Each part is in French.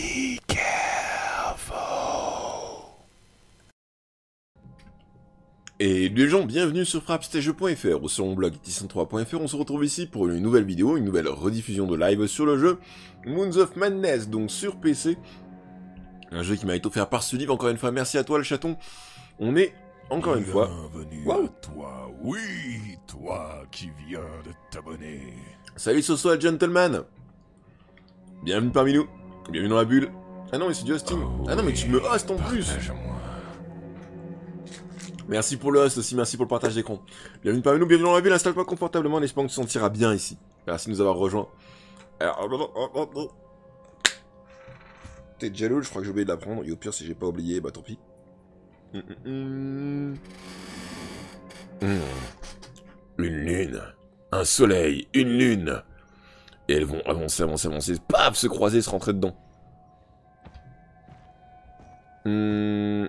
Be careful. Et les gens, bienvenue sur frappstage.fr ou sur mon blog iti103.fr. On se retrouve ici pour une nouvelle vidéo, une nouvelle rediffusion de live sur le jeu Moons of Madness, donc sur PC. Un jeu qui m'a été offert par ce livre, encore une fois, merci à toi le chaton. On est, encore une fois... Bienvenue à toi, oui, toi qui viens de t'abonner. Salut Soso Gentleman. Bienvenue parmi nous, bienvenue dans la bulle. Ah non mais c'est du hosting. Ah non mais tu me hostes en plus. Partage-moi. Merci pour le host aussi, merci pour le partage d'écran. Bienvenue parmi nous, bienvenue dans la bulle, installe-toi confortablement en espérant que tu te sentiras bien ici. Merci de nous avoir rejoints. Alors... T'es jaloux, je crois que j'ai oublié de la prendre, et au pire si j'ai pas oublié, bah tant pis. Une lune, un soleil, une lune. Et elles vont avancer, paf, se croiser, se rentrer dedans. Je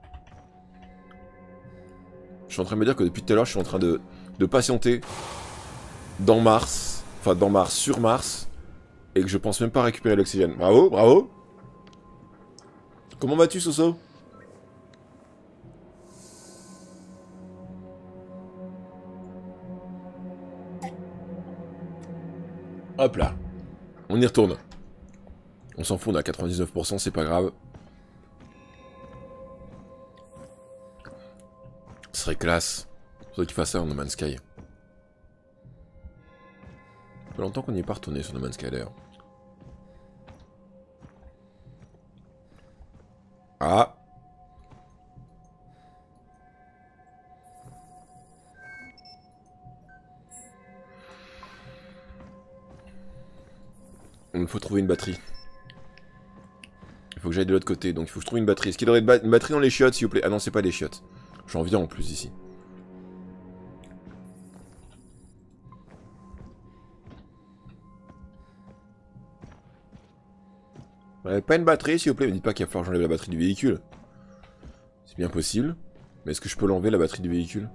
suis en train de me dire que depuis tout à l'heure, je suis en train de patienter dans Mars, enfin dans Mars, sur Mars, et que je pense même pas récupérer l'oxygène. Bravo, bravo. Comment vas-tu, Soso? Hop là. On y retourne. On s'en fout, on est à 99%, c'est pas grave. Ce serait classe. Faudrait qu'il fasse ça en No Man's Sky. Ça fait longtemps qu'on n'y est pas retourné sur No Man's Sky d'ailleurs. Ah. Il me faut trouver une batterie. Il faut que j'aille de l'autre côté, donc il faut que je trouve une batterie. Est-ce qu'il y aurait une batterie dans les chiottes, s'il vous plaît? Ah non, c'est pas des chiottes. J'en viens en plus ici. Pas une batterie, s'il vous plaît. Ne me dites pas qu'il va falloir que j'enlève la batterie du véhicule. C'est bien possible. Mais est-ce que je peux l'enlever, la batterie du véhicule?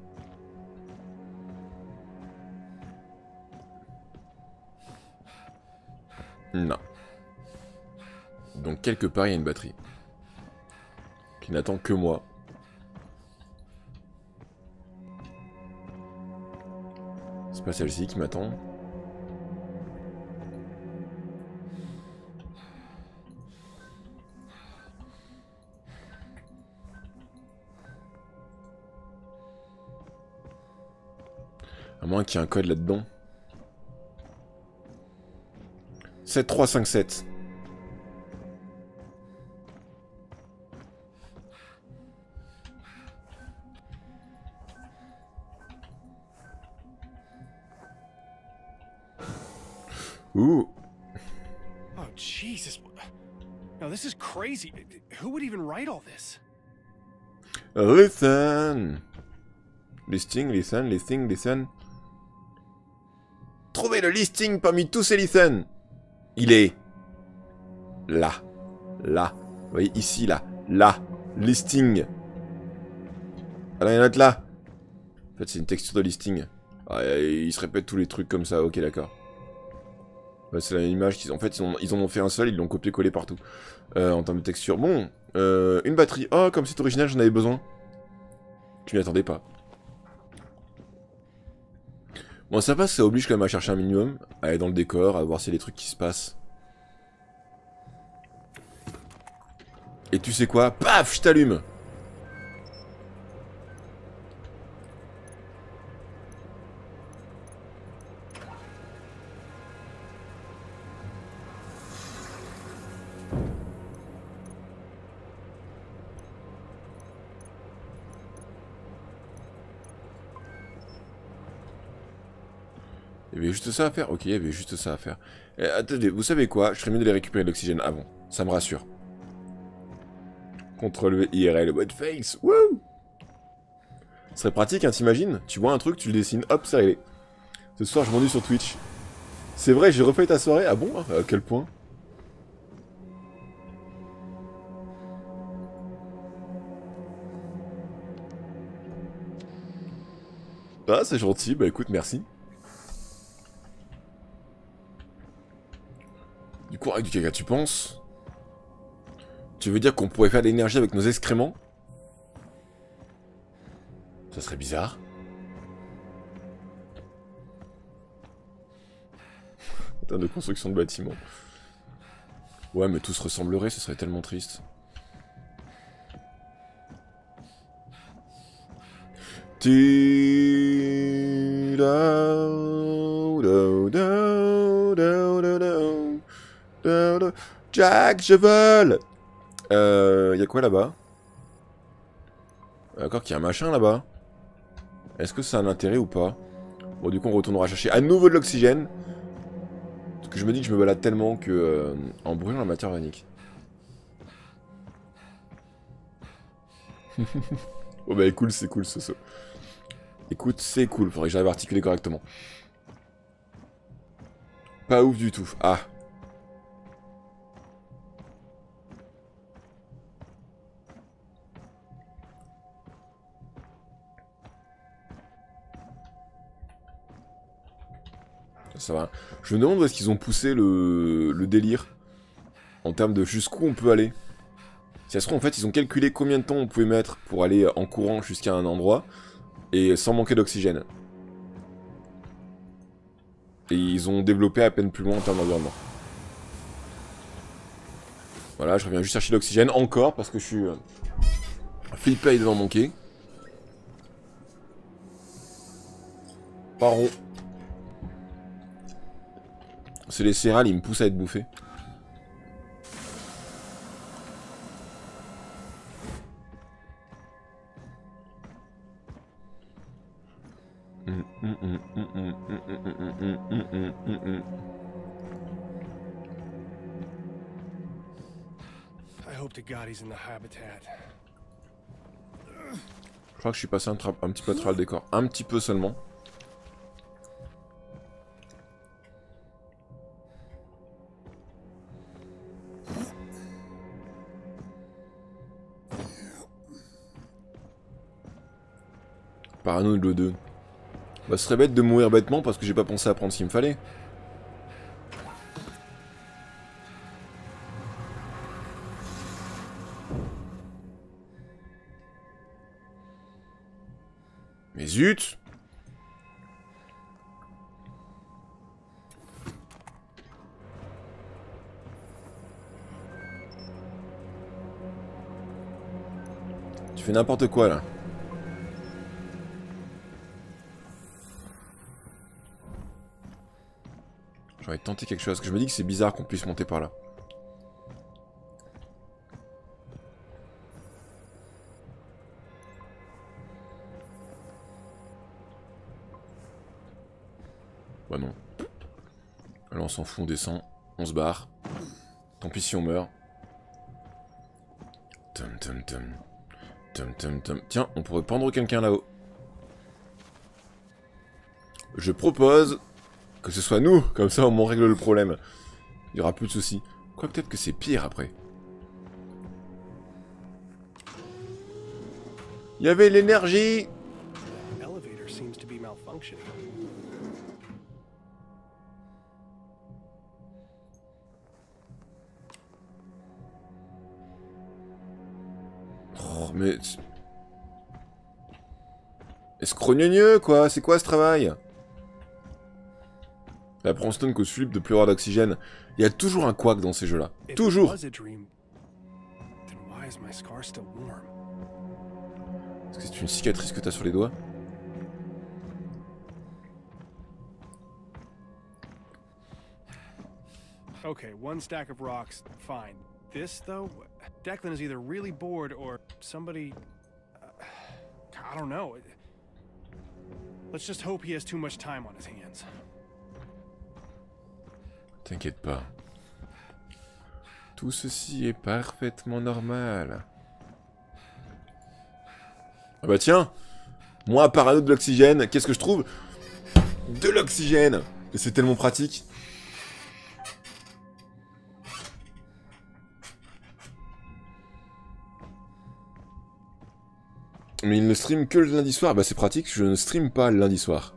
Non. Donc quelque part, il y a une batterie. Qui n'attend que moi. C'est pas celle-ci qui m'attend. À moins qu'il y ait un code là-dedans. 7357. Ooh. Oh, Jesus. Now, this is crazy. Who would even write all this? Listen. Listen. Trouvez le listing parmi tous ces listen. Il est là. Là. Vous voyez, ici, là. Là. Listing. Alors, il y en a un autre là. En fait, c'est une texture de listing. Ah, il se répète tous les trucs comme ça. Ok, d'accord. Ouais, c'est la même image qu'ils ont. En fait, ils en ont fait un seul, ils l'ont copié-collé partout. En termes de texture. Bon, une batterie. Oh, comme c'est original, j'en avais besoin. Je m'y attendais pas. Bon, ça passe, ça oblige quand même à chercher un minimum, à aller dans le décor, à voir s'il y a des trucs qui se passent. Et tu sais quoi? Paf, je t'allume. Il y avait juste ça à faire? Ok, il y avait juste ça à faire. Attendez, vous savez quoi? Je ferais mieux de les récupérer de l'oxygène avant. Ça me rassure. Contrôle IRL, what face? Wouh! Ce serait pratique, hein, t'imagines? Tu vois un truc, tu le dessines, hop, c'est réglé. Ce soir, je m'ennuie sur Twitch. C'est vrai, j'ai refait ta soirée? Ah bon? À quel point? Ah, c'est gentil, bah écoute, merci. Du coup, avec du caca, tu penses? Tu veux dire qu'on pourrait faire de l'énergie avec nos excréments? Ça serait bizarre. En termes de construction de bâtiments. Ouais, mais tous ressembleraient, ce serait tellement triste. Jack, je vole. Y'a quoi là-bas? D'accord qu'il y a un machin là-bas. Est-ce que ça a un intérêt ou pas? Bon, du coup, on retournera chercher à nouveau de l'oxygène. Parce que je me dis que je me balade tellement que... en brûlant la matière organique. Oh bah cool, c'est cool ce saut. Écoute, c'est cool, faudrait que j'arrive à articuler correctement. Pas ouf du tout. Ah. Ça va. Je me demande où est-ce qu'ils ont poussé le délire. En termes de jusqu'où on peut aller. Si ça se trouve, en fait, ils ont calculé combien de temps on pouvait mettre pour aller en courant jusqu'à un endroit. Et sans manquer d'oxygène. Et ils ont développé à peine plus loin en termes d'environnement. Voilà, je reviens juste chercher l'oxygène encore parce que je suis flippé devant mon quai. Pas rond. C'est les céréales, ils me poussent à être bouffé. I hope to God he's in the habitat. Je crois que je suis passé un petit peu à travers le décor. Un petit peu seulement. Parano de l'O2. Bah ce serait bête de mourir bêtement parce que j'ai pas pensé à prendre ce qu'il me fallait. Mais zut! Tu fais n'importe quoi là. J'aurais tenté quelque chose, parce que je me dis que c'est bizarre qu'on puisse monter par là. Bah non. Alors on s'en fout, on descend, on se barre. Tant pis si on meurt. Tum tum tum. Tum tum tum. Tiens, on pourrait pendre quelqu'un là-haut. Je propose que ce soit nous, comme ça au moins on règle le problème. Il n'y aura plus de soucis. Quoi, peut-être que c'est pire après. Il y avait l'énergie. Elevator seems to be malfunctioning. Oh, mais... escrogneux, quoi. C'est quoi ce travail? La Bronston cause Philippe de pleurer d'oxygène. Il y a toujours un couac dans ces jeux-là. Toujours. Est-ce que c'est une cicatrice que t'as sur les doigts? Okay, one stack of rocks, fine. This, though, Declan is either really bored or somebody... I don't know. Let's just hope he has too much time on his hands. T'inquiète pas. Tout ceci est parfaitement normal. Ah bah tiens, moi parano de l'oxygène, qu'est-ce que je trouve? De l'oxygène. Et c'est tellement pratique. Mais il ne stream que le lundi soir. Bah c'est pratique, je ne stream pas le lundi soir.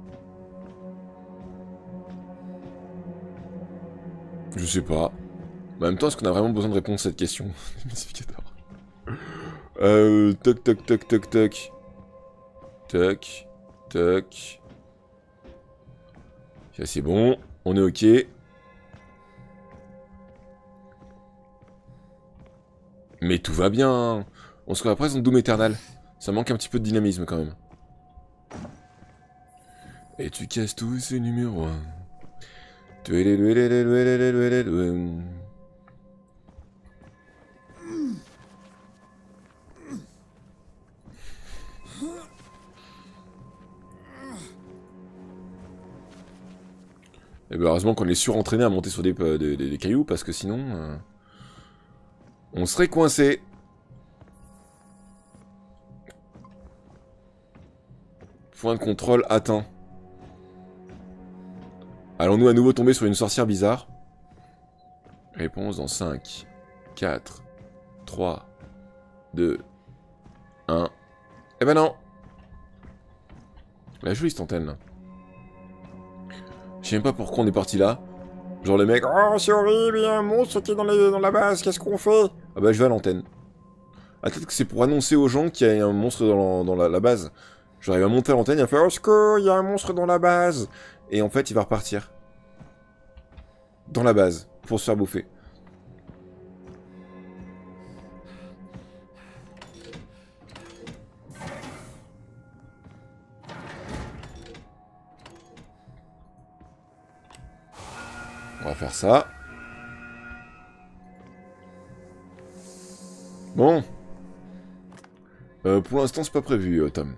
Je sais pas. Mais en même temps, est-ce qu'on a vraiment besoin de répondre à cette question? Toc, toc, toc, toc, toc. Toc, toc. Ça, c'est bon. On est ok. Mais tout va bien. On se croit presque dans Doom Eternal. Ça manque un petit peu de dynamisme quand même. Et tu casses tous ces numéros. Et ben heureusement qu'on est surentraîné à monter sur des cailloux, parce que sinon... on serait coincé. Point de contrôle atteint. Allons-nous à nouveau tomber sur une sorcière bizarre? Réponse dans 5, 4, 3, 2, 1... Eh ben non! La jolie cette antenne là. Je sais même pas pourquoi on est parti là. Genre les mecs, oh c'est horrible, il y a un monstre qui est dans la base, qu'est-ce qu'on fait? Ah bah je vais à l'antenne. Ah peut-être que c'est pour annoncer aux gens qu'il y a un monstre dans la base. J'arrive à monter à l'antenne, il va faire oh secours, il y a un monstre dans la base. Et en fait il va repartir. Dans la base, pour se faire bouffer. On va faire ça. Bon. Pour l'instant, c'est pas prévu, Tom.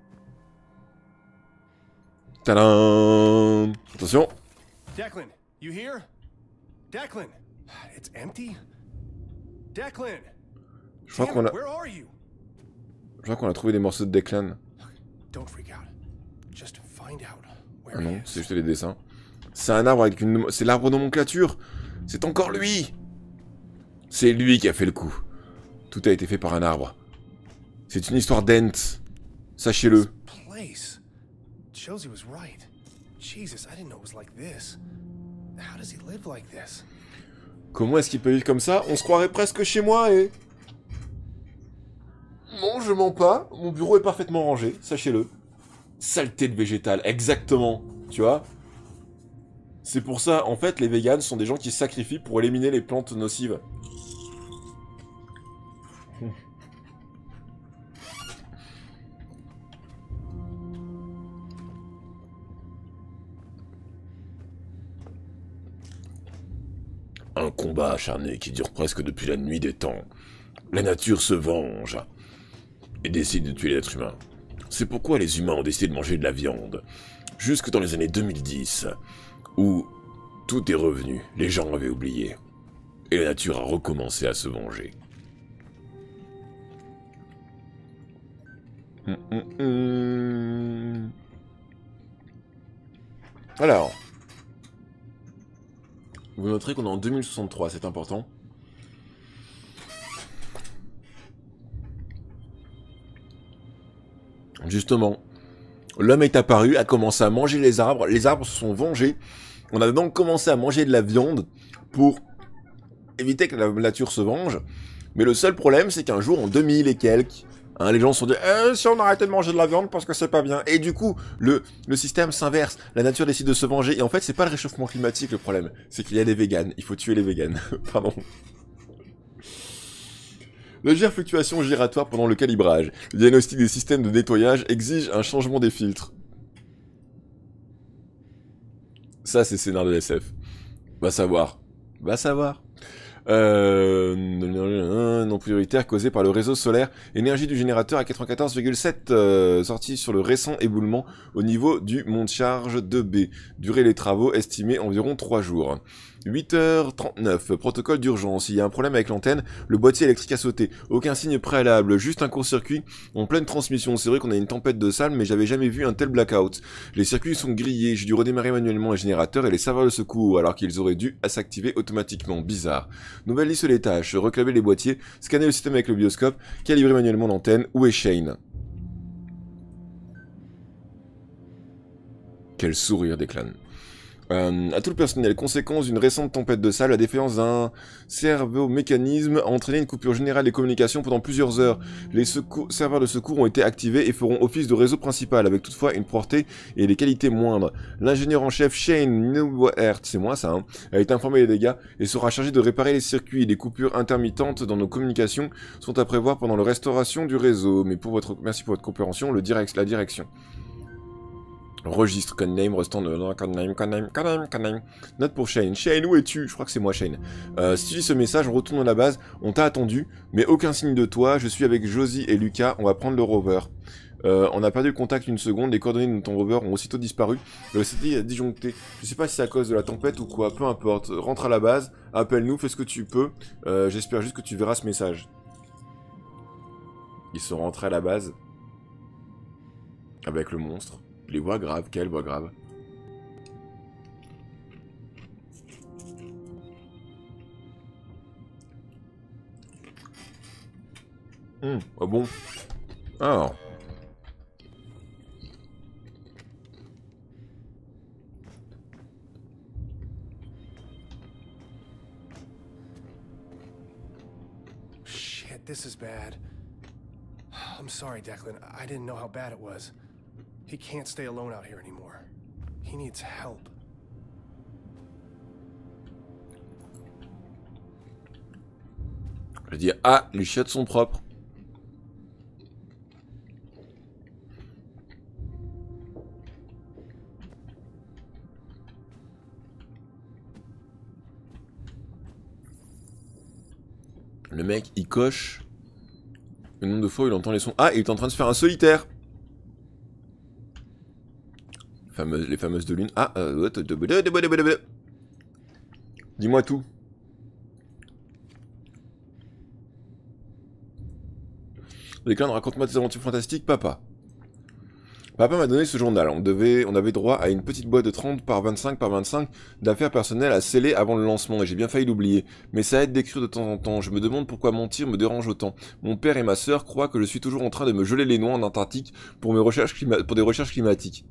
Tadam! Attention. Declan, you here? Declan, it's empty. Declan. Je crois qu'on a... Where are you? Je crois qu'on a trouvé des morceaux de Declan. Don't freak out. Just find out where Ah he non, is. c'est juste les dessins. C'est un arbre avec une... C'est l'arbre de nomenclature. C'est encore lui. C'est lui qui a fait le coup. Tout a été fait par un arbre. C'est une histoire d'Ent. Sachez-le. Place. Josie was right. Jesus, I didn't know it was like this. How does he live like this? Comment est-ce qu'il peut vivre comme ça? On se croirait presque chez moi et... Non, je mens pas. Mon bureau est parfaitement rangé, sachez-le. Saleté de végétal, exactement. Tu vois? C'est pour ça, en fait, les véganes sont des gens qui se sacrifient pour éliminer les plantes nocives. Un combat acharné qui dure presque depuis la nuit des temps. La nature se venge et décide de tuer l'être humain. C'est pourquoi les humains ont décidé de manger de la viande. Jusque dans les années 2010, où tout est revenu, les gens avaient oublié. Et la nature a recommencé à se venger. Alors... Vous noterez qu'on est en 2063, c'est important. Justement, l'homme est apparu, a commencé à manger les arbres se sont vengés. On a donc commencé à manger de la viande pour éviter que la nature se venge. Mais le seul problème, c'est qu'un jour, en 2000 et quelques, hein, les gens se sont dit si on arrêtait de manger de la viande parce que c'est pas bien. Et du coup, le système s'inverse. La nature décide de se venger. Et en fait, c'est pas le réchauffement climatique le problème. C'est qu'il y a des véganes. Il faut tuer les véganes. Pardon. Légère fluctuation giratoire pendant le calibrage. Le diagnostic des systèmes de nettoyage exige un changement des filtres. Ça, c'est scénar de SF. Va savoir. Va savoir. Non prioritaire causé par le réseau solaire. Énergie du générateur à 94,7 sortie sur le récent éboulement au niveau du mont de charge 2B. Durée des travaux estimée environ 3 jours. 8h39, protocole d'urgence. Il y a un problème avec l'antenne, le boîtier électrique a sauté. Aucun signe préalable, juste un court-circuit en pleine transmission. C'est vrai qu'on a une tempête de salles, mais j'avais jamais vu un tel blackout. Les circuits sont grillés, j'ai dû redémarrer manuellement les générateurs et les serveurs de secours, alors qu'ils auraient dû s'activer automatiquement. Bizarre. Nouvelle liste des tâches, reclamer les boîtiers, scanner le système avec le bioscope, calibrer manuellement l'antenne. Où est Shane? Quel sourire Declan. À tout le personnel, conséquence d'une récente tempête de sable, la défaillance d'un servomécanisme a entraîné une coupure générale des communications pendant plusieurs heures. Les serveurs de secours ont été activés et feront office de réseau principal, avec toutefois une portée et des qualités moindres. L'ingénieur en chef Shane Newhart, c'est moi ça, hein, a été informé des dégâts et sera chargé de réparer les circuits. Les coupures intermittentes dans nos communications sont à prévoir pendant la restauration du réseau. Mais merci pour votre compréhension, la direction. Registre, codename, restant de codename. Note pour Shane. Shane, où es-tu? Je crois que c'est moi, Shane. Si tu lis ce message, on retourne dans la base. On t'a attendu, mais aucun signe de toi. Je suis avec Josie et Lucas. On va prendre le rover. On a perdu le contact une seconde. Les coordonnées de ton rover ont aussitôt disparu. Le satellite a disjoncté. Je sais pas si c'est à cause de la tempête ou quoi. Peu importe. Rentre à la base. Appelle-nous. Fais ce que tu peux. J'espère juste que tu verras ce message. Ils sont rentrés à la base. Avec le monstre. Les voix graves, quelle voix grave. Ah bon. Alors. Shit, this is bad. I'm sorry, Declan. I didn't know how bad it was. He can't stay alone out here anymore. He needs help. Je dis, ah, les chiottes sont propres. Le mec, il coche le nombre de fois où il entend les sons. Ah, il est en train de se faire un solitaire. Les fameuses de lune. Ah, dis-moi tout. Declan, raconte-moi tes aventures fantastiques, papa. Papa m'a donné ce journal. On avait droit à une petite boîte de 30 par 25 par 25 d'affaires personnelles à sceller avant le lancement, et j'ai bien failli l'oublier. Mais ça aide d'écrire de temps en temps. Je me demande pourquoi mentir me dérange autant. Mon père et ma sœur croient que je suis toujours en train de me geler les noix en Antarctique pour des recherches climatiques.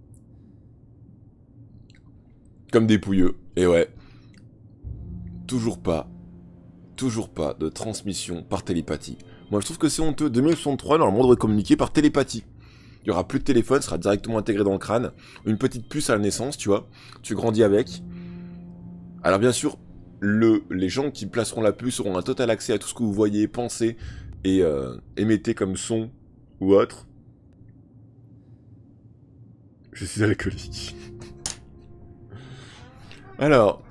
Comme des pouilleux. Et ouais. Toujours pas de transmission par télépathie. Moi je trouve que c'est honteux. 2063, normalement on devrait communiquer par télépathie. Il y aura plus de téléphone, sera directement intégré dans le crâne. Une petite puce à la naissance, tu vois. Tu grandis avec. Alors bien sûr, les gens qui placeront la puce auront un total accès à tout ce que vous voyez, pensez et émettez comme son ou autre. Je suis alcoolique. Alors,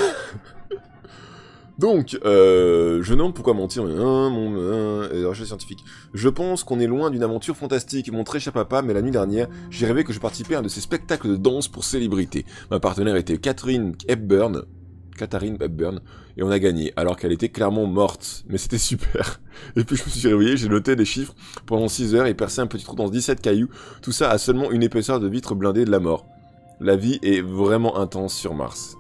donc, je me demande pourquoi mentir, recherche scientifique. Je pense qu'on est loin d'une aventure fantastique, mon très cher papa, mais la nuit dernière, j'ai rêvé que je participais à un de ces spectacles de danse pour célébrités. Ma partenaire était Katharine Hepburn, et on a gagné, alors qu'elle était clairement morte. Mais c'était super. Et puis je me suis réveillé, j'ai noté des chiffres pendant 6 heures et percé un petit trou dans 17 cailloux, tout ça à seulement une épaisseur de vitre blindée de la mort. La vie est vraiment intense sur Mars.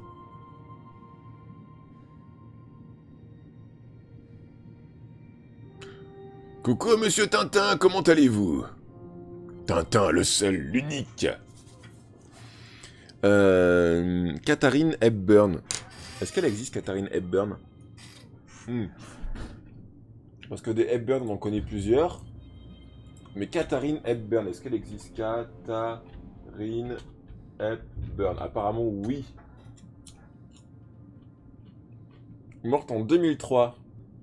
Coucou monsieur Tintin, comment allez-vous? Tintin, le seul, l'unique. Katharine Hepburn. Est-ce qu'elle existe, Katharine Hepburn? Parce que des Hepburn, on en connaît plusieurs. Mais Katharine Hepburn, est-ce qu'elle existe? Katharine Hepburn. Apparemment, oui. Morte en 2003.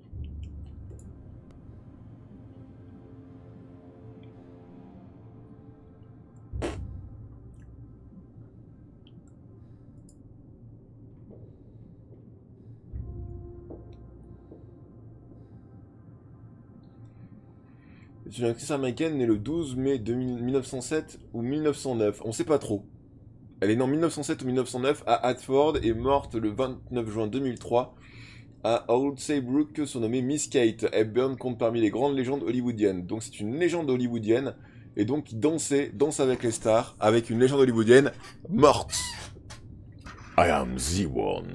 C'est une actrice américaine née le 12 mai 1907 ou 1909, on sait pas trop. Elle est née en 1907 ou 1909 à Hartford et morte le 29 juin 2003 à Old Saybrook, surnommée Miss Kate. Hepburn compte parmi les grandes légendes hollywoodiennes. Donc c'est une légende hollywoodienne, et donc qui danse avec les stars, avec une légende hollywoodienne morte. I am the one.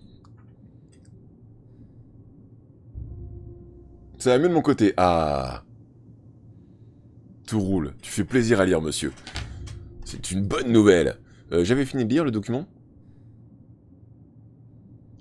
Ça va mieux de mon côté. Ah. Tout roule. Tu fais plaisir à lire, monsieur. C'est une bonne nouvelle. J'avais fini de lire le document.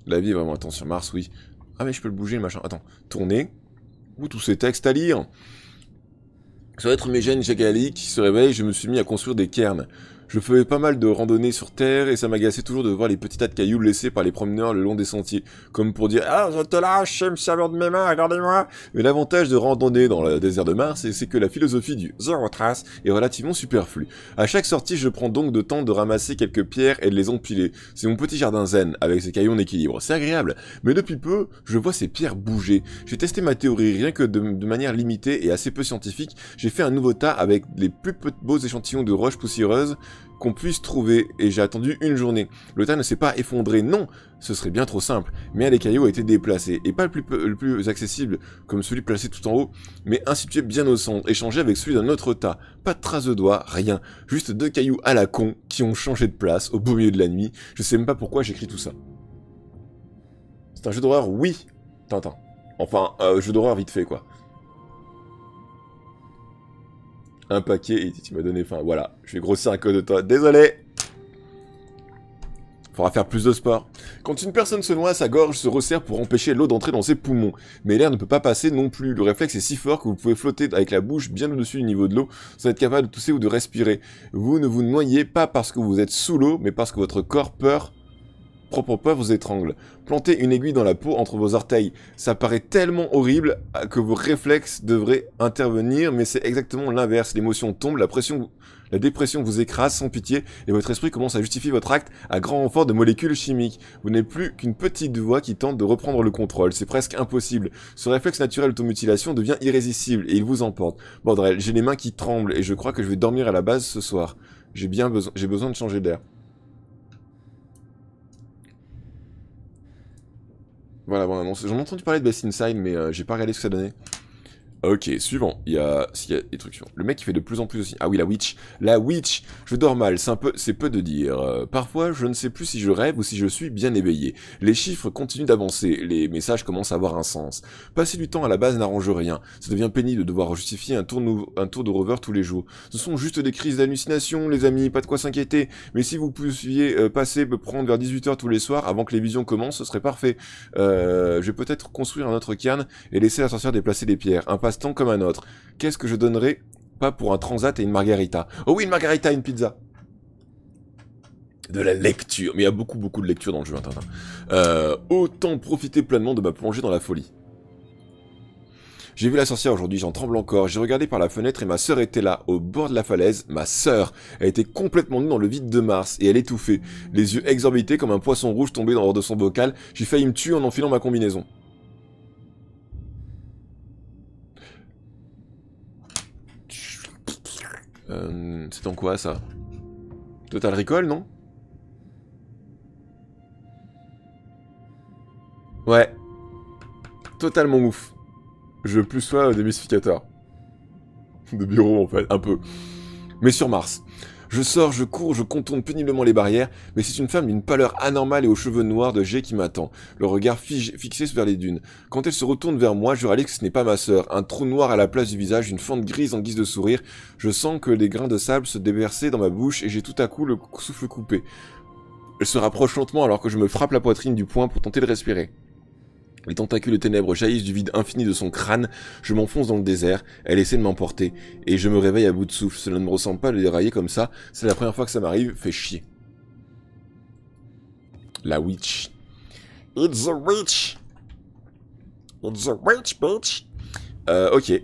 La vie est vraiment intense sur Mars, oui. Ah mais je peux le bouger le machin. Attends, tourner. Ouh, tous ces textes à lire. Sur être mes gènes jagaliques qui se réveillent, je me suis mis à construire des cairns. Je faisais pas mal de randonnées sur Terre et ça m'agaçait toujours de voir les petits tas de cailloux laissés par les promeneurs le long des sentiers. Comme pour dire « Ah, je te lâche, je sais me servir de mes mains, regardez-moi !» Mais l'avantage de randonner dans le désert de Mars, c'est que la philosophie du « zéro trace » est relativement superflue. À chaque sortie, je prends donc de temps de ramasser quelques pierres et de les empiler. C'est mon petit jardin zen, avec ses cailloux en équilibre. C'est agréable. Mais depuis peu, je vois ces pierres bouger. J'ai testé ma théorie, rien que de manière limitée et assez peu scientifique. J'ai fait un nouveau tas avec les plus beaux échantillons de roches poussiéreuses qu'on puisse trouver, et j'ai attendu une journée. Le tas ne s'est pas effondré, non, ce serait bien trop simple, mais les cailloux ont été déplacés, et pas le plus accessible, comme celui placé tout en haut, mais institué bien au centre, échangé avec celui d'un autre tas. Pas de traces de doigts, rien, juste 2 cailloux à la con, qui ont changé de place, au beau milieu de la nuit. Je sais même pas pourquoi j'écris tout ça. C'est un jeu d'horreur, oui, Tintin. Enfin, jeu d'horreur vite fait, quoi. Un paquet et tu m'as donné faim. Voilà, je vais grossir un code de toi. Désolé. Faudra faire plus de sport. Quand une personne se noie, sa gorge se resserre pour empêcher l'eau d'entrer dans ses poumons. Mais l'air ne peut pas passer non plus. Le réflexe est si fort que vous pouvez flotter avec la bouche bien au-dessus du niveau de l'eau sans être capable de tousser ou de respirer. Vous ne vous noyez pas parce que vous êtes sous l'eau, mais parce que votre corps propre peur vous étrangle. Plantez une aiguille dans la peau entre vos orteils. Ça paraît tellement horrible que vos réflexes devraient intervenir, mais c'est exactement l'inverse. L'émotion tombe, la dépression vous écrase sans pitié, et votre esprit commence à justifier votre acte à grand renfort de molécules chimiques. Vous n'êtes plus qu'une petite voix qui tente de reprendre le contrôle. C'est presque impossible. Ce réflexe naturel d'automutilation devient irrésistible, et il vous emporte. Bordel, j'ai les mains qui tremblent, et je crois que je vais dormir à la base ce soir. J'ai besoin de changer d'air. Voilà, bon annonce. J'en ai entendu parler de Best Inside, mais j'ai pas regardé ce que ça donnait. Ok, suivant. Il y a des trucs suivants. Le mec qui fait de plus en plus aussi. Ah oui, la Witch. La Witch. Je dors mal, c'est peu de dire. Parfois, je ne sais plus si je rêve ou si je suis bien éveillé. Les chiffres continuent d'avancer. Les messages commencent à avoir un sens. Passer du temps à la base n'arrange rien. Ça devient pénible de devoir justifier un tour de rover tous les jours. Ce sont juste des crises d'hallucination, les amis. Pas de quoi s'inquiéter. Mais si vous pouviez me prendre vers 18h tous les soirs avant que les visions commencent, ce serait parfait. Je vais peut-être construire un autre cairn et laisser la sorcière déplacer les pierres. Un passe-temps comme un autre. Qu'est-ce que je donnerais pas pour un transat et une margarita? Oh oui, une margarita et une pizza. De la lecture. Mais il y a beaucoup de lecture dans le jeu, hein, Tintin. Autant profiter pleinement de ma plongée dans la folie. J'ai vu la sorcière aujourd'hui, j'en tremble encore. J'ai regardé par la fenêtre et ma sœur était là, au bord de la falaise. Ma sœur, elle était complètement nue dans le vide de Mars et elle étouffait. Les yeux exorbités comme un poisson rouge tombé hors de son bocal. J'ai failli me tuer en enfilant ma combinaison. C'est en quoi ça? Total Recall, non? Ouais. Totalement ouf. Je plus sois des mystificateurs. De bureau en fait, un peu. Mais sur Mars. Je sors, je cours, je contourne péniblement les barrières, mais c'est une femme d'une pâleur anormale et aux cheveux noirs de jet qui m'attend, le regard fixé vers les dunes. Quand elle se retourne vers moi, je réalise que ce n'est pas ma sœur. Un trou noir à la place du visage, une fente grise en guise de sourire. Je sens que les grains de sable se déversaient dans ma bouche et j'ai tout à coup le souffle coupé. Elle se rapproche lentement alors que je me frappe la poitrine du poing pour tenter de respirer. Les tentacules de ténèbres jaillissent du vide infini de son crâne, je m'enfonce dans le désert, elle essaie de m'emporter, et je me réveille à bout de souffle. Cela ne me ressemble pas de dérailler comme ça, c'est la première fois que ça m'arrive, fait chier. La witch. It's a witch. It's a witch, bitch. Ok.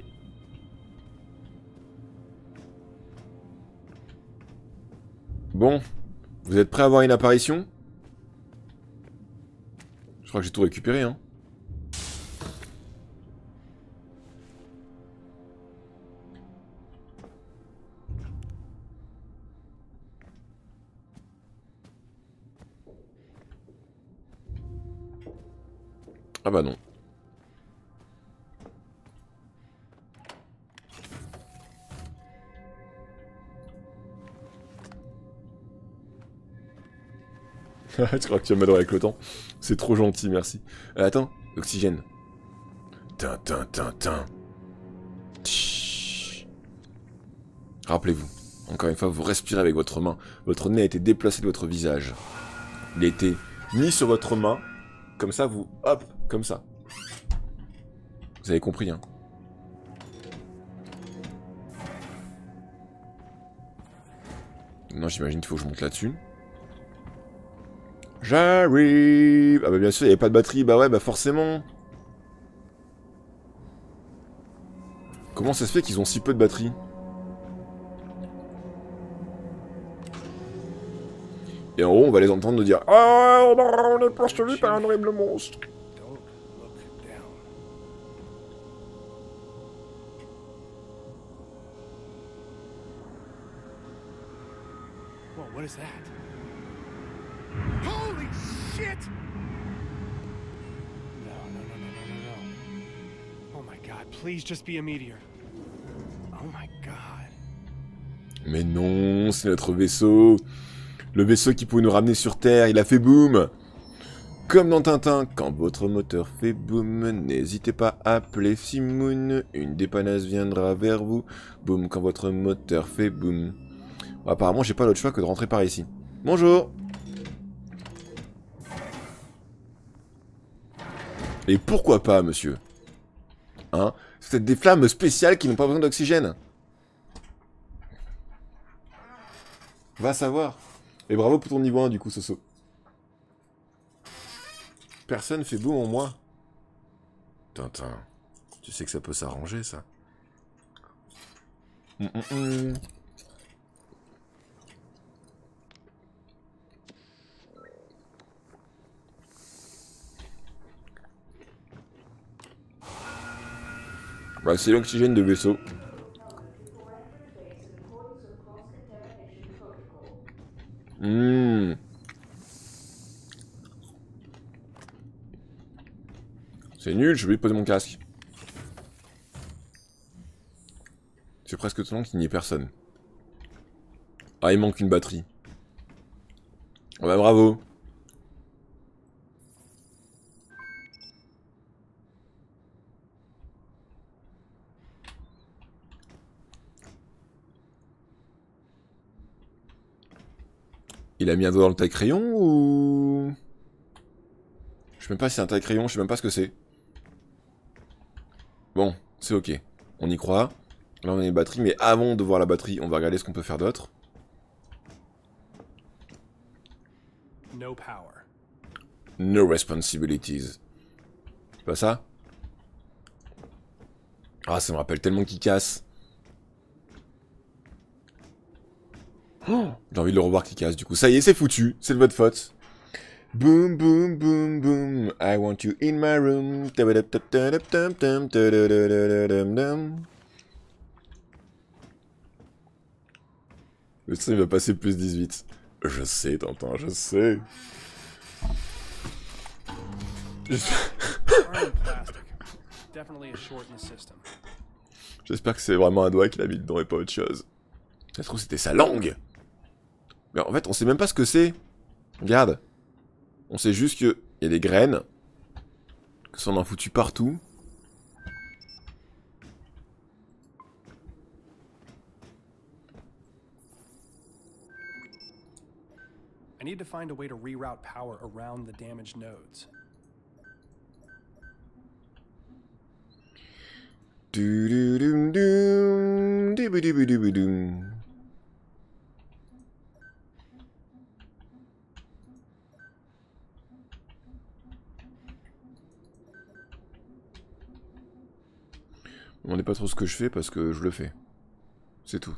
Bon, vous êtes prêts à avoir une apparition? Je crois que j'ai tout récupéré, hein. Ah bah non. Je crois que tu vas m'adorer avec le temps. C'est trop gentil, merci. Attends, oxygène. Tin. Rappelez-vous, encore une fois, vous respirez avec votre main. Votre nez a été déplacé de votre visage. Il a été mis sur votre main Comme ça, vous... Hop, comme ça. Vous avez compris, hein. Non, j'imagine qu'il faut que je monte là-dessus. J'arrive. Ah bah bien sûr, il n'y avait pas de batterie. Bah ouais, bah forcément. Comment ça se fait qu'ils ont si peu de batterie? Et en haut, on va les entendre nous dire « Ah, on est poursuivi par un horrible monstre !» Don't look down. Whoa, what is that? Holy shit! No. Oh my god, please just be a meteor. Oh my god. Mais non, c'est notre vaisseau. Le vaisseau qui pouvait nous ramener sur Terre, il a fait boum. Comme dans Tintin, quand votre moteur fait boum, n'hésitez pas à appeler Simoun, une dépanneuse viendra vers vous. Boum, quand votre moteur fait boum. Bon, apparemment, j'ai pas l'autre choix que de rentrer par ici. Bonjour. Et pourquoi pas, monsieur? Hein? C'est peut-être des flammes spéciales qui n'ont pas besoin d'oxygène. Va savoir. Et bravo pour ton niveau 1 du coup, Soso. Personne fait boum en moi. Tintin, tu sais que ça peut s'arranger, ça. Bah, c'est l'oxygène de vaisseau. C'est nul, je vais poser mon casque. C'est presque étonnant qu'il n'y ait personne. Ah, il manque une batterie. Ah bah bravo. Il a mis un doigt dans le taille-crayon ou... Je sais même pas si c'est un taille-crayon, je sais même pas ce que c'est. Bon, c'est ok. On y croit. Là on a une batterie, mais avant de voir la batterie, on va regarder ce qu'on peut faire d'autre. No power. No responsibilities. C'est pas ça? Ah, ça me rappelle tellement qu'il casse. Oh, j'ai envie de le revoir qui casse du coup. Ça y est, c'est foutu. C'est de votre faute. Boom, boom, boom, boom. I want you in my room. Le stream va passer plus 18. Je sais, Tintin, je sais. J'espère que c'est vraiment un doigt qu'il a mis dedans et pas autre chose. Ça se trouve c'était sa langue. Mais en fait on sait même pas ce que c'est. Regarde. On sait juste qu'il y a des graines. Que ça en a foutu partout. I need to find a way to reroute power around the damaged nodes. Me demandez pas trop ce que je fais parce que je le fais. C'est tout.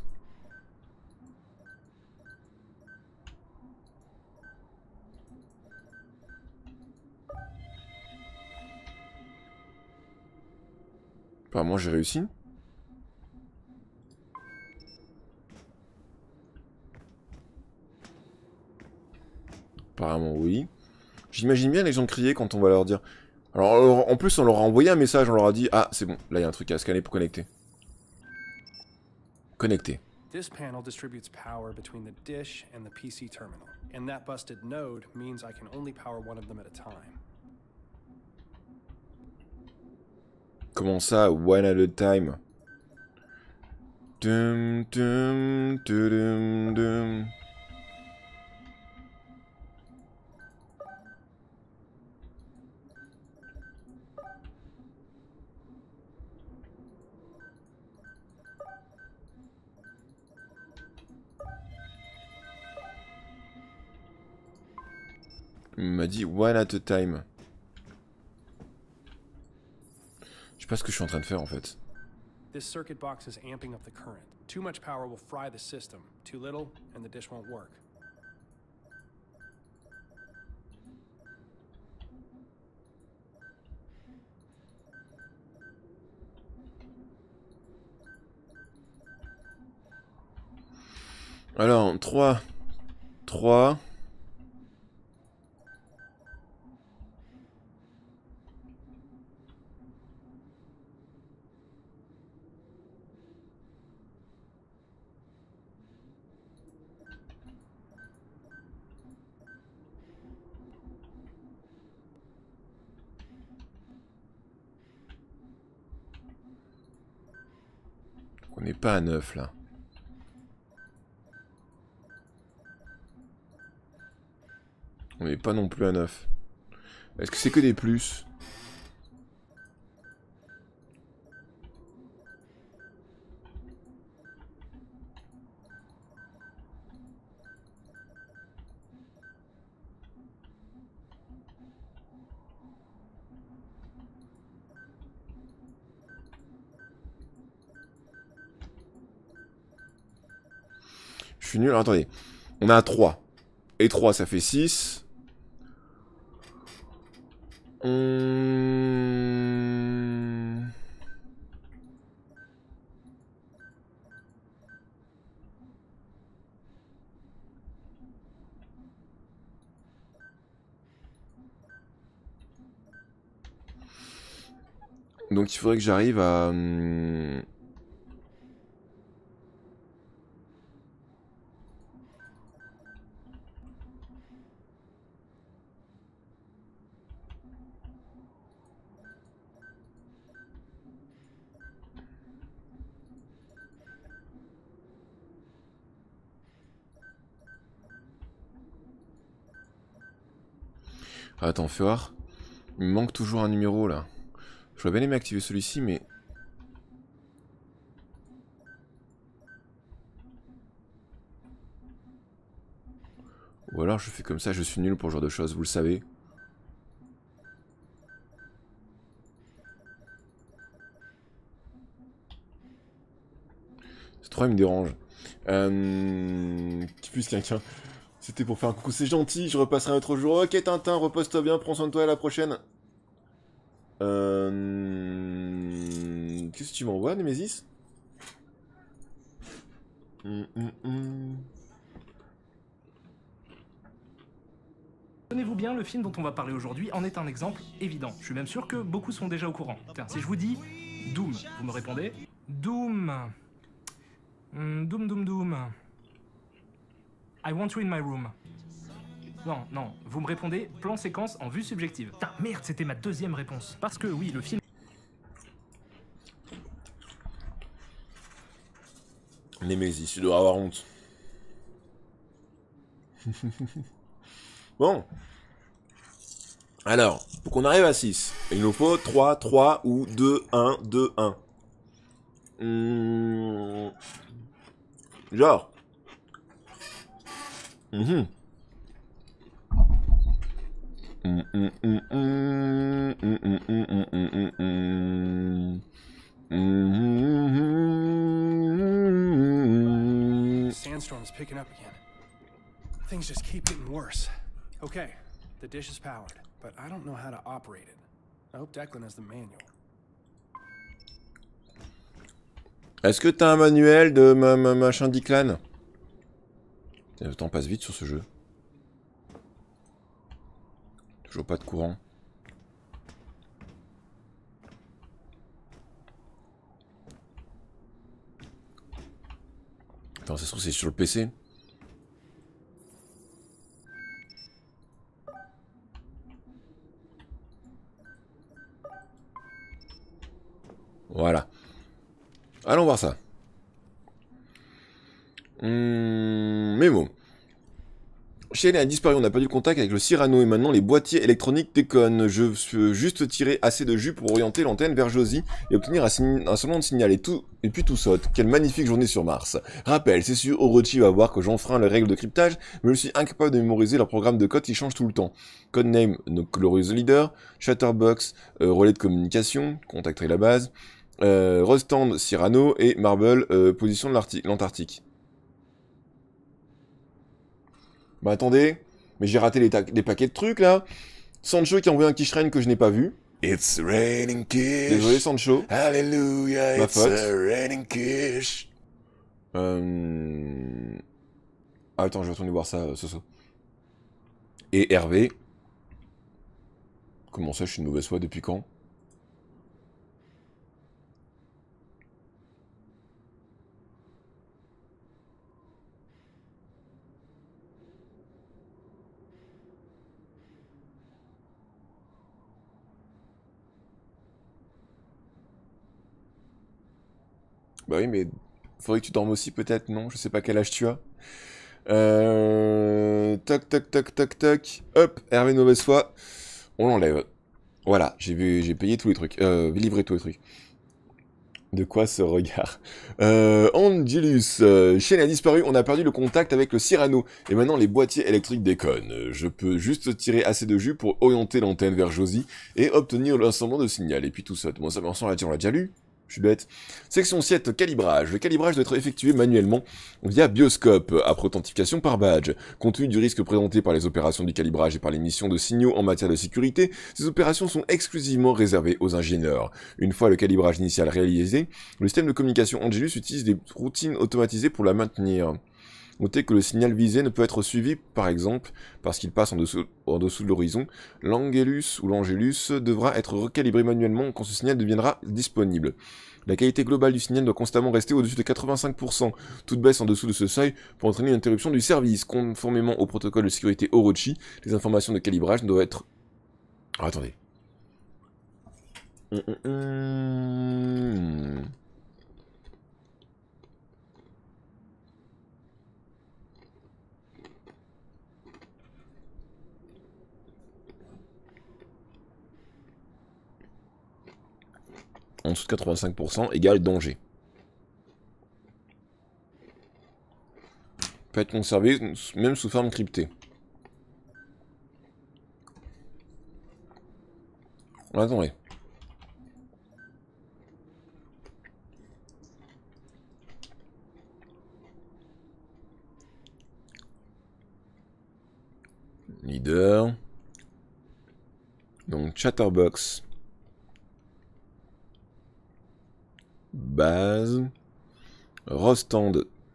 Apparemment j'ai réussi. Apparemment oui. J'imagine bien les gens crier quand on va leur dire... Alors en plus on leur a envoyé un message, on leur a dit... Ah c'est bon, là il y a un truc à scanner pour connecter. Connecter. This panel distributes power between the dish and the PC terminal. And that busted node means I can only power one of them at a time. Comment ça, one at a time? Dum, dum, dum, dum. Il m'a dit one at a time. Je sais pas ce que je suis en train de faire en fait. This circuit box is amping up the current. Too much power will fry the system. Too little, and the dish won't work. Alors, 3. 3. On n'est pas à 9 là. On n'est pas non plus à 9. Est-ce que c'est que des plus? Je suis nul. Alors, attendez. On a 3. Et 3, ça fait 6. Donc il faudrait que j'arrive à... Attends, fais voir. Il me manque toujours un numéro là. J'aurais bien aimé activer celui-ci, mais... Ou alors je fais comme ça, je suis nul pour ce genre de choses, vous le savez. Ce 3 il me dérange. Plus quelqu'un. C'était pour faire un coucou, c'est gentil, je repasserai un autre jour. Ok Tintin, repose-toi bien, prends soin de toi, à la prochaine. Qu'est-ce que tu m'envoies, Nemesis? Tenez-vous bien, le film dont on va parler aujourd'hui en est un exemple évident. Je suis même sûr que beaucoup sont déjà au courant. Tiens, si je vous dis Doom, vous me répondez Doom. Doom. I want you in my room. Non, vous me répondez plan séquence en vue subjective. Putain, merde, c'était ma deuxième réponse. Parce que oui, le film... Nemesis, tu dois avoir honte. Bon. Alors, pour qu'on arrive à 6, il nous faut 3, 3 ou 2, 1, 2, 1. Genre. Sandstorm is picking up again. Things just keep getting worse. Okay, the dish is powered, but I don't know how to operate it. I hope Declan has the manual. Est-ce que t'as un manuel de machin d'Iclan? Le temps passe vite sur ce jeu. Toujours pas de courant. Attends, ça se trouve c'est sur le PC. Voilà. Allons voir ça. Mais bon. Shane a disparu, on a perdu contact avec le Cyrano et maintenant les boîtiers électroniques déconnent. Je veux juste tirer assez de jus pour orienter l'antenne vers Josie et obtenir un semblant de signal et puis tout saute. Quelle magnifique journée sur Mars. Rappel, c'est sûr, Orochi va voir que j'enfreins les règles de cryptage, mais je suis incapable de mémoriser leur programme de code qui change tout le temps. Codename, Glorious Leader, Chatterbox, relais de communication, contacter la base, Rostand, Cyrano et Marble, position de l'Antarctique. Bah attendez, mais j'ai raté les paquets de trucs là. Sancho qui a envoyé un Kishrine que je n'ai pas vu. It's raining kish. Désolé Sancho. Hallelujah, Ma it's faute. raining kish. Attends, je vais retourner voir ça, Soso. Et Hervé. Comment ça, je suis une mauvaise foi depuis quand? Bah oui, mais faudrait que tu dormes aussi peut-être, non? Je sais pas quel âge tu as. Toc, toc, toc, toc, toc. Hop, Hervé de mauvaise foi. On l'enlève. Voilà, j'ai payé tous les trucs. Livré tous les trucs. De quoi ce regard? Angelus, Shane a disparu, on a perdu le contact avec le Cyrano. Et maintenant les boîtiers électriques déconnent. Je peux juste tirer assez de jus pour orienter l'antenne vers Josie et obtenir l'ensemble de signal. Et puis tout ça. Bon, ça on l'a déjà lu. Je suis bête. Section 7, calibrage. Le calibrage doit être effectué manuellement via bioscope, après authentification par badge. Compte tenu du risque présenté par les opérations du calibrage et par l'émission de signaux en matière de sécurité, ces opérations sont exclusivement réservées aux ingénieurs. Une fois le calibrage initial réalisé, le système de communication Angelus utilise des routines automatisées pour la maintenir. Notez que le signal visé ne peut être suivi, par exemple, parce qu'il passe en dessous de l'horizon. L'Angelus ou l'Angelus devra être recalibré manuellement quand ce signal deviendra disponible. La qualité globale du signal doit constamment rester au-dessus de 85%. Toute baisse en dessous de ce seuil peut entraîner une interruption du service. Conformément au protocole de sécurité Orochi, les informations de calibrage doivent être... Ah, attendez. 85% égale danger. Peut être conservé même sous forme cryptée. Attendez. Leader. Donc Chatterbox. Base. Rostand.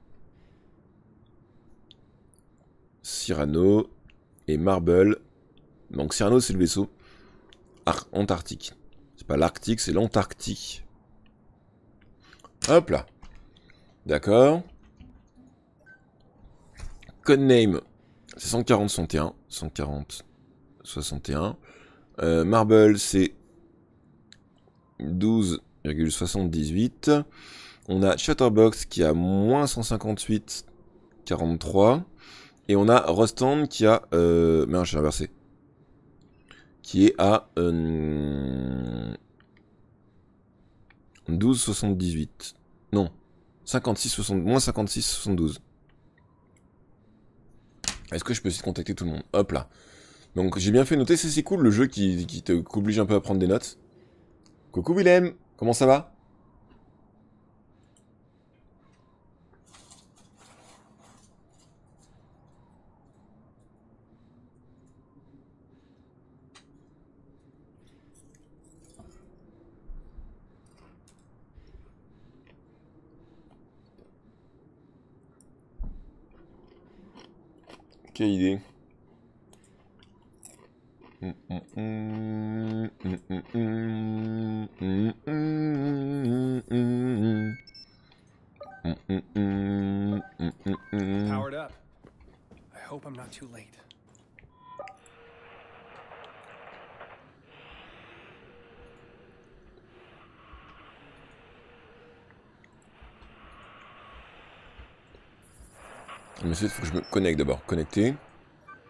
Cyrano. Et Marble. Donc Cyrano c'est le vaisseau. Antarctique. C'est pas l'Arctique, c'est l'Antarctique. Hop là. D'accord. Codename. C'est 140-61. 140-61. Marble, c'est 12,78. On a Chatterbox qui a moins 158,43. Et on a Rostand qui a... merde, j'ai inversé. Qui est à 12,78. Non. 56,72. Moins 56,72. Est-ce que je peux essayer de contacter tout le monde? Hop là. Donc j'ai bien fait noter, c'est cool le jeu qui t'oblige un peu à prendre des notes. Coucou Willem, comment ça va? Quelle idée. Powered up. I hope I'm not too late. Mais il faut que je me connecte d'abord. Connecter.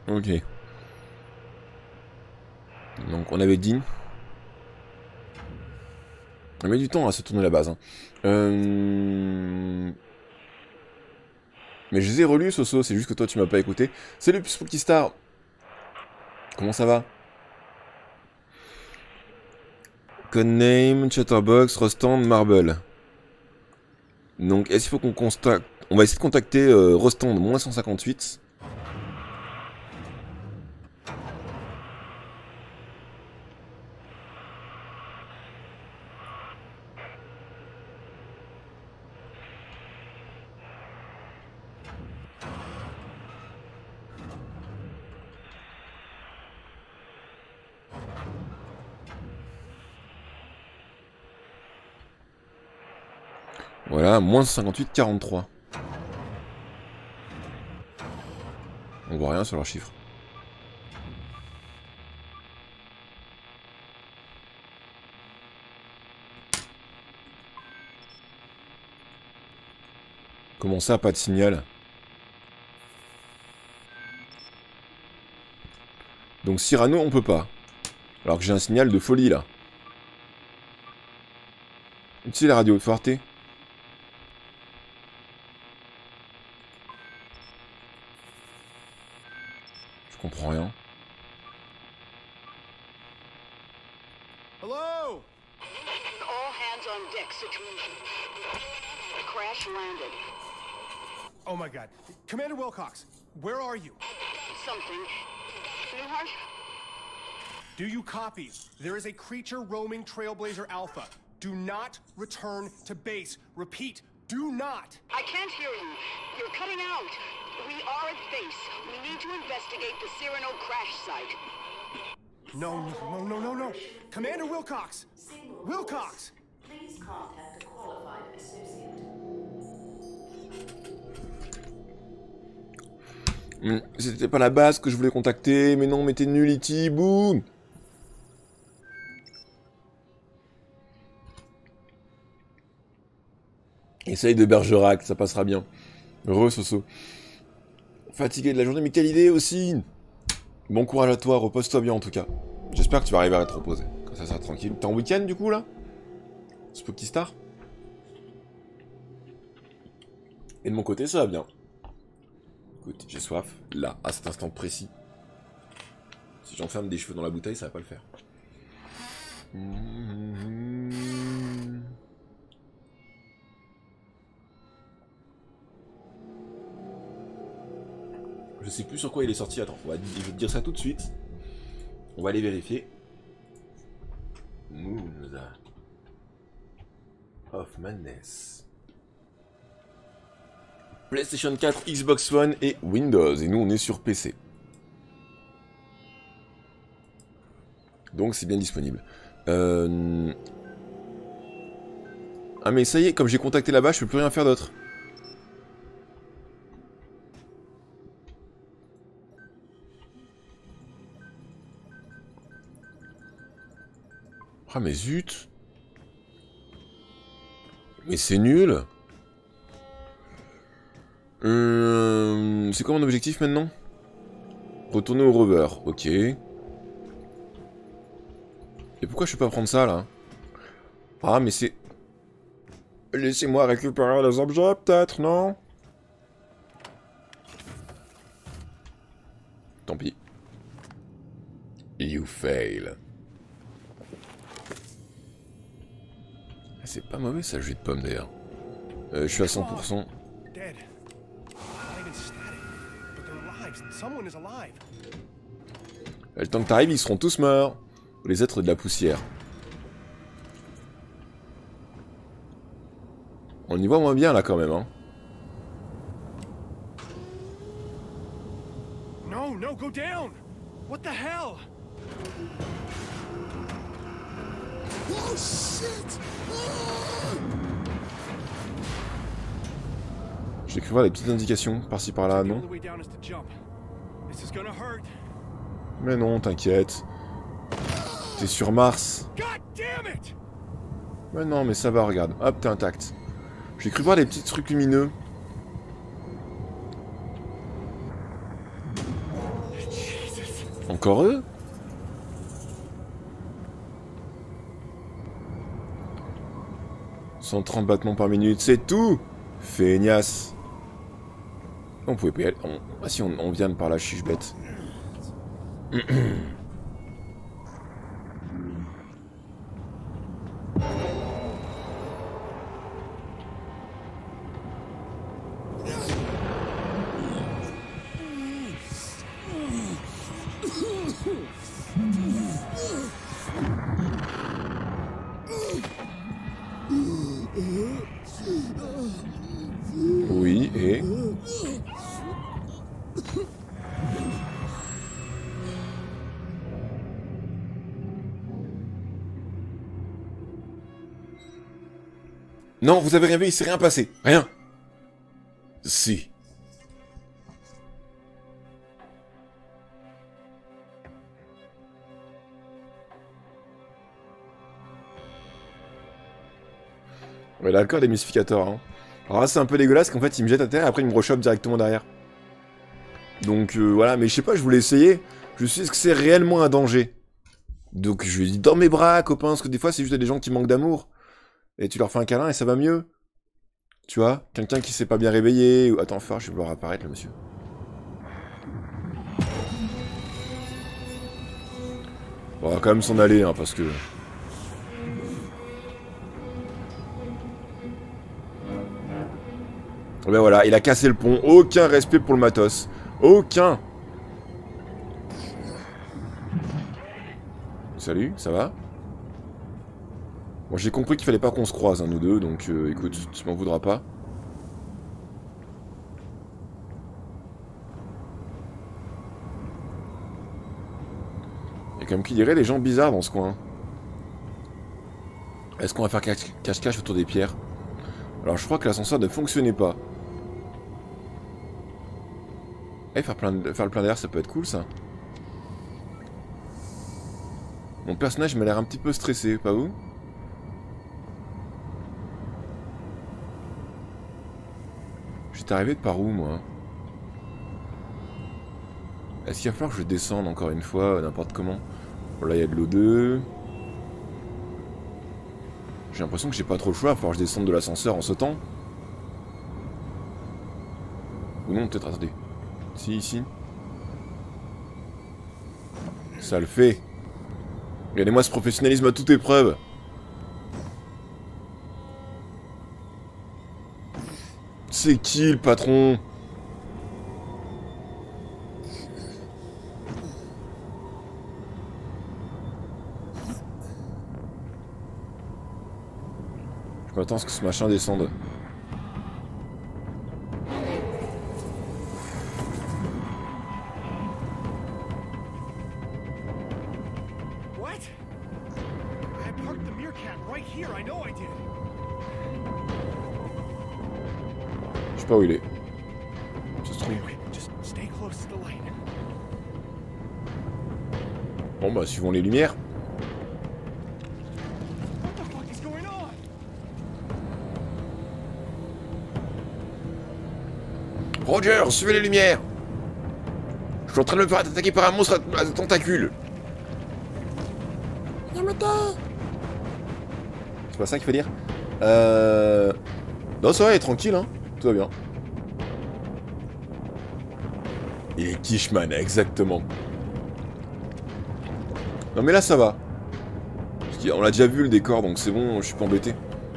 Ok. Donc on avait dit... On met du temps à se tourner la base. Hein. Mais je les ai relus, Soso, c'est juste que toi tu m'as pas écouté. Salut Spooky Star. Comment ça va? Codename, Chatterbox, Rostand, Marble. Donc est-ce qu'il faut qu'on constate... On va essayer de contacter Rostand, moins 158. Voilà, moins 58, 43. On voit rien sur leurs chiffres. Comment ça, pas de signal? Donc Cyrano, on peut pas. Alors que j'ai un signal de folie, là. Utilisez la radio, faut arrêter. Je comprends rien. Hello? All hands on deck, situation. The crash landed. Oh my god. Commander Wilcox, where are you? Something. Newhart? Do you copy? There is a creature roaming Trailblazer Alpha. Do not return to base. Repeat, do not! I can't hear you. You're cutting out. We are at base. We need to investigate the Cyrano crash site. No. Commander Wilcox! Wilcox! Please contact a qualified associate. C'était pas la base que je voulais contacter, mais non, mais t'es nul, Iti, boum. Essaye de Bergerac, ça passera bien. Heureux, Soso. Fatigué de la journée, mais quelle idée aussi. Bon courage à toi, repose-toi bien en tout cas. J'espère que tu vas arriver à te reposer. Comme ça sera tranquille. T'es en week-end du coup là? Spooky Star? Et de mon côté, ça va bien. Écoute, j'ai soif, là, à cet instant précis. Si j'enferme des cheveux dans la bouteille, ça va pas le faire. Je sais plus sur quoi il est sorti, attends, je vais te dire ça tout de suite. On va aller vérifier. Moons of Madness. PlayStation 4, Xbox One et Windows. Et nous, on est sur PC. Donc, c'est bien disponible. Ah, mais ça y est, comme j'ai contacté là-bas, je peux plus rien faire d'autre. Ah, mais zut. Mais c'est nul. C'est quoi mon objectif maintenant? Retourner au rover, ok. Et pourquoi je peux pas prendre ça là? Ah mais c'est... Laissez-moi récupérer les objets peut-être, non? Tant pis. You fail. C'est pas mauvais ça, jus de pomme d'ailleurs. Je suis à 100%. Dead. Not even static, but they're alive. Someone is alive. Le temps que t'arrives, ils seront tous morts. Les êtres de la poussière. On y voit moins bien là quand même, hein. No, go down! What the hell? Oh shit! J'ai cru voir des petites indications par-ci par-là, non? The way down is to jump. This is gonna hurt. Mais non, t'inquiète. T'es sur Mars. God damn it! Mais non, mais ça va, regarde. Hop, t'es intact. J'ai cru voir des petits trucs lumineux. Encore eux? « 130 battements par minute, c'est tout! Feignasse! On pouvait pas y aller. Ah si, on vient de par là, je suis bête. Oui, et... Non, vous avez rien vu, il s'est rien passé. Rien. Si. Ouais, d'accord, les mystificateurs, hein. Alors là, c'est un peu dégueulasse qu'en fait, il me jette à terre et après, il me rechoppe directement derrière. Donc, voilà, mais je sais pas, je voulais essayer. Je sais ce que c'est réellement un danger. Donc, je lui ai dit, dans mes bras, copain, parce que des fois, c'est juste des gens qui manquent d'amour. Et tu leur fais un câlin et ça va mieux. Tu vois, quelqu'un qui s'est pas bien réveillé. Ou... Attends, je vais voir apparaître, le monsieur. Bon, on va quand même s'en aller, hein, parce que... Ben voilà, il a cassé le pont. Aucun respect pour le matos. Aucun. Salut, ça va? Bon, j'ai compris qu'il fallait pas qu'on se croise, hein, nous deux, donc écoute, tu m'en voudras pas. Il y a comme qui dirait des gens bizarres dans ce coin. Est-ce qu'on va faire cache-cache autour des pierres? Alors je crois que l'ascenseur ne fonctionnait pas. Eh, faire le plein d'air, ça peut être cool, ça. Mon personnage m'a l'air un petit peu stressé, pas vous? J'étais arrivé de par où, moi? Est-ce qu'il va falloir que je descende encore une fois, n'importe comment? Bon, là, il y a de l'O2. J'ai l'impression que j'ai pas trop le choix, il va falloir que je descende de l'ascenseur en sautant. Ou non, peut-être, attendez. Si, ici. Ça le fait. Regardez-moi ce professionnalisme à toute épreuve. C'est qui le patron? Je m'attends à ce que ce machin descende. Je sais pas où il est. Ça se trouve. Bon bah suivons les lumières. Roger, suivez les lumières. Je suis en train de me faire attaquer par un monstre à tentacules. C'est pas ça qu'il faut dire. Non, ça va, il est tranquille, hein. Tout va bien. Il est Kishman, exactement. Non mais là, ça va. On l'a déjà vu le décor, donc c'est bon, je suis pas embêté.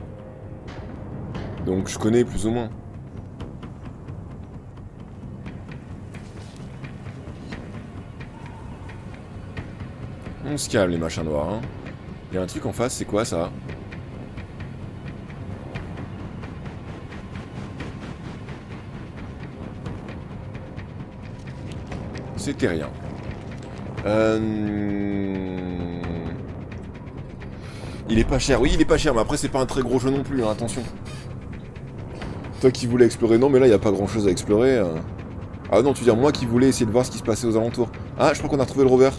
Donc je connais plus ou moins. On se calme les machins noirs, hein. Il y a un truc en face, c'est quoi ça? C'était rien. Il est pas cher, oui il est pas cher, mais après c'est pas un très gros jeu non plus, hein, attention. Toi qui voulais explorer, non mais là il y a pas grand chose à explorer. Ah non, tu veux dire moi qui voulais essayer de voir ce qui se passait aux alentours. Ah, je crois qu'on a retrouvé le rover.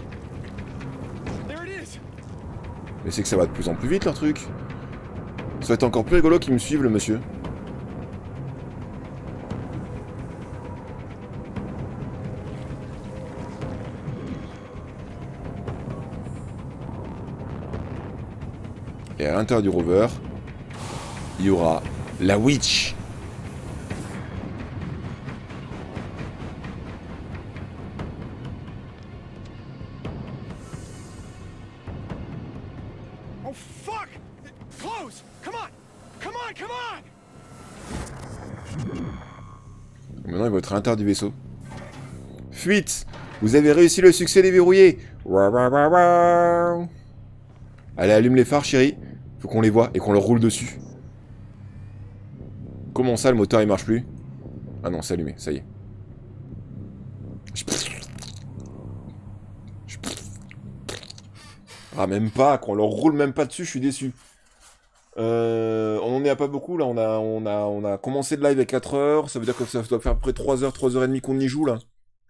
Mais c'est que ça va de plus en plus vite leur truc. Ça va être encore plus rigolo qu'il me suive le monsieur. Et à l'intérieur du rover, il y aura la witch. Oh fuck! Close! Come on! Come on! Come on! Maintenant, il va être à l'intérieur du vaisseau. Fuite! Vous avez réussi le succès déverrouillé! Allez, allume les phares, chérie. Faut qu'on les voit et qu'on leur roule dessus. Comment ça, le moteur, il marche plus? Ah non, c'est allumé, ça y est. Ah, même pas, qu'on leur roule même pas dessus, je suis déçu. On en est à pas beaucoup, là. On a commencé le live à 4 heures. Ça veut dire que ça doit faire à peu près 3 heures, 3 heures et demie qu'on y joue, là.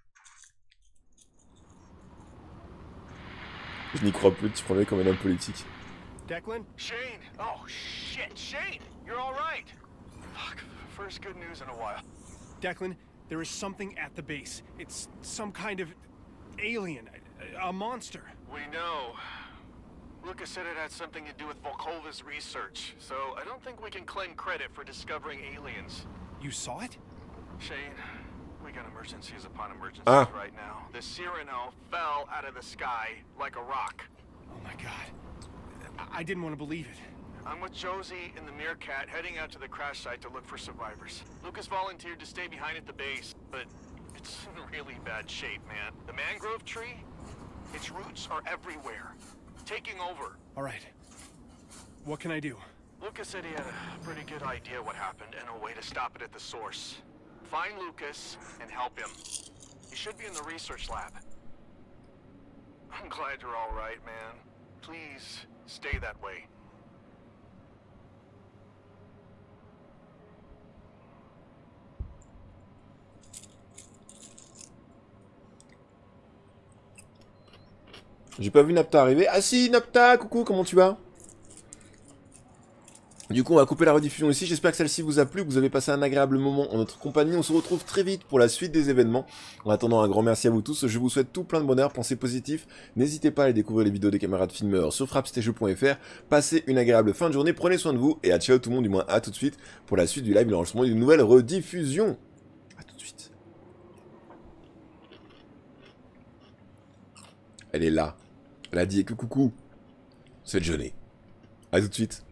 Je n'y crois plus, tu prenais comme un homme politique. Declan? Shane! Oh, shit, Shane! You're all right! Fuck, first good news in a while. Declan, there is something at the base. It's some kind of alien, a monster. We know. Lucas said it had something to do with Volkova's research, so I don't think we can claim credit for discovering aliens. You saw it? Shane, we got emergencies upon emergencies Ah. right now. The Cyrano fell out of the sky like a rock. Oh my god. I didn't want to believe it. I'm with Josie and the Meerkat heading out to the crash site to look for survivors. Lucas volunteered to stay behind at the base, but it's in really bad shape, man. The mangrove tree, its roots are everywhere, taking over. All right. What can I do? Lucas said he had a pretty good idea what happened and a way to stop it at the source. Find Lucas and help him. He should be in the research lab. I'm glad you're all right, man. Please stay that way. J'ai pas vu Napta arriver. Ah si, Napta, coucou, comment tu vas? Du coup, on va couper la rediffusion ici. J'espère que celle-ci vous a plu, que vous avez passé un agréable moment en notre compagnie. On se retrouve très vite pour la suite des événements. En attendant, un grand merci à vous tous. Je vous souhaite tout plein de bonheur, pensez positif. N'hésitez pas à aller découvrir les vidéos des camarades filmeurs sur frappstage.fr. Passez une agréable fin de journée, prenez soin de vous et à ciao tout le monde, du moins à tout de suite pour la suite du live et l'enregistrement d'une nouvelle rediffusion. À tout de suite. Elle est là. Elle a dit que coucou. C'est Johnny. À tout de suite.